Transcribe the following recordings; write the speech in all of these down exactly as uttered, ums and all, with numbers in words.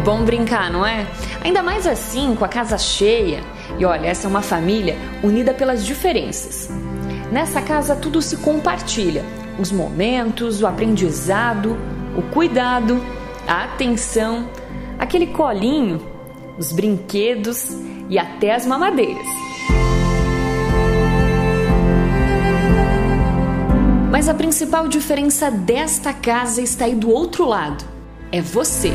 bom brincar, não é? Ainda mais assim, com a casa cheia. E olha, essa é uma família unida pelas diferenças. Nessa casa tudo se compartilha. Os momentos, o aprendizado, o cuidado, a atenção, aquele colinho, os brinquedos e até as mamadeiras. Mas a principal diferença desta casa está aí do outro lado. É você.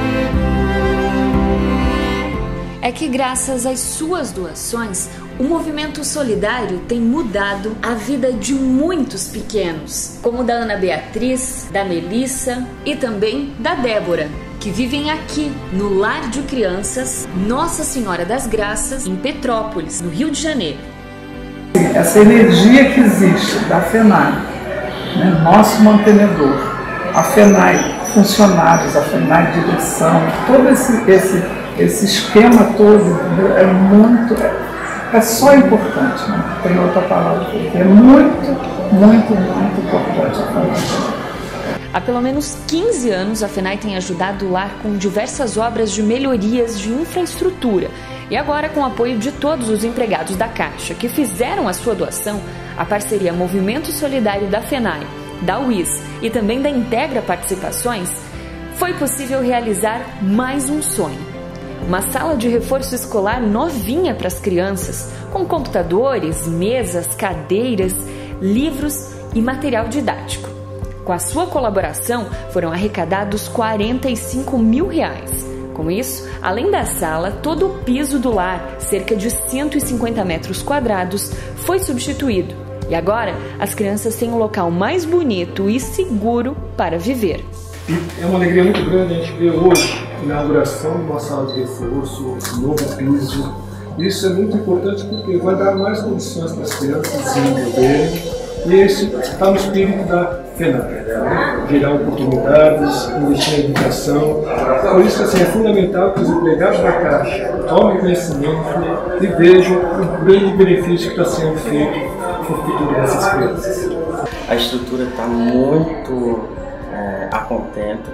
É que graças às suas doações, o movimento solidário tem mudado a vida de muitos pequenos, como da Ana Beatriz, da Melissa e também da Débora, que vivem aqui no Lar de Crianças Nossa Senhora das Graças, em Petrópolis, no Rio de Janeiro. Essa energia que existe da FENAI, né, nosso mantenedor, a FENAI funcionários, a FENAI direção, todo esse, esse, esse esquema todo é muito, é, é só importante, não tem outra palavra, é muito, muito, muito importante a FENAI. Há pelo menos quinze anos, a FENAI tem ajudado o lar com diversas obras de melhorias de infraestrutura. E agora, com o apoio de todos os empregados da Caixa que fizeram a sua doação, a parceria Movimento Solidário da FENAI, da U I S e também da Integra Participações, foi possível realizar mais um sonho. Uma sala de reforço escolar novinha para as crianças, com computadores, mesas, cadeiras, livros e material didático. Com a sua colaboração, foram arrecadados quarenta e cinco mil reais. Com isso, além da sala, todo o piso do lar, cerca de cento e cinquenta metros quadrados, foi substituído. E agora, as crianças têm um local mais bonito e seguro para viver. E é uma alegria muito grande a gente ver hoje a inauguração de uma sala de reforço, um novo piso. Isso é muito importante porque vai dar mais condições para as crianças desenvolverem. E esse está no espírito da FENAI, né? Gerar oportunidades, investir em educação. Por isso, assim, é fundamental que os empregados da Caixa tomem conhecimento e vejam o grande benefício que está sendo feito para o futuro dessas crianças. A estrutura está muito é, a contento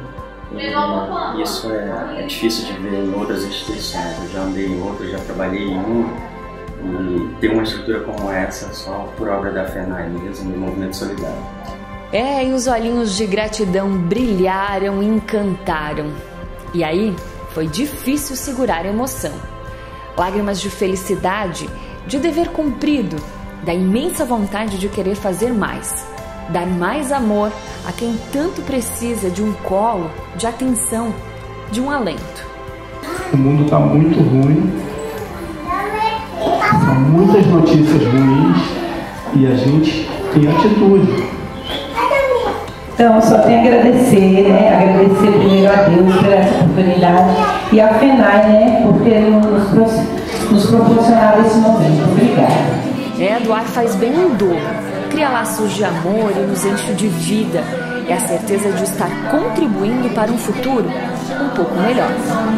e isso é, é difícil de ver em outras instituições. Eu já andei em outras, já trabalhei em uma. E ter uma estrutura como essa só por obra da FENAI mesmo, do Movimento Solidário. É, e os olhinhos de gratidão brilharam e encantaram. E aí, foi difícil segurar a emoção. Lágrimas de felicidade, de dever cumprido, da imensa vontade de querer fazer mais. Dar mais amor a quem tanto precisa de um colo, de atenção, de um alento. O mundo está muito ruim. São muitas notícias ruins e a gente tem atitude. Então, só tenho a agradecer, né? Agradecer primeiro a Deus por essa oportunidade e a FENAI, né? Por ter nos, nos proporcionado esse momento. Obrigada. É, doar faz bem um dobro. Cria laços de amor e nos enche de vida. É a certeza de estar contribuindo para um futuro um pouco melhor.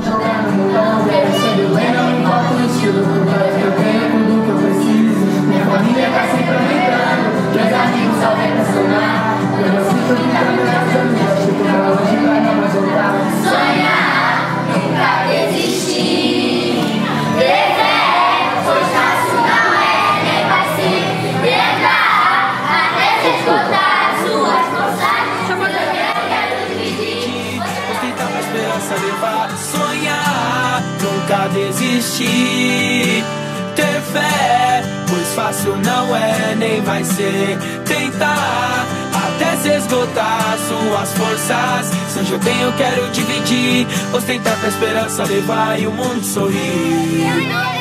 Minha família tá sempre aumentando, meus amigos sabem pra sonar. Eu não sinto que tá me casando, eu fico pra longe pra não mais voltar. Sonhar, nunca desistir. Ter fé, pois fácil não é, nem vai ser. Tentar, até se esgotar suas forças. Eu quero dividir. Ostentar a esperança, levar, sonhar, nunca desistir. Ter fé, pois fácil não é, nem vai ser. Tentar, até se esgotar suas forças. Se hoje eu tenho, eu quero dividir. Ostentar pra esperança levar e o mundo sorrir.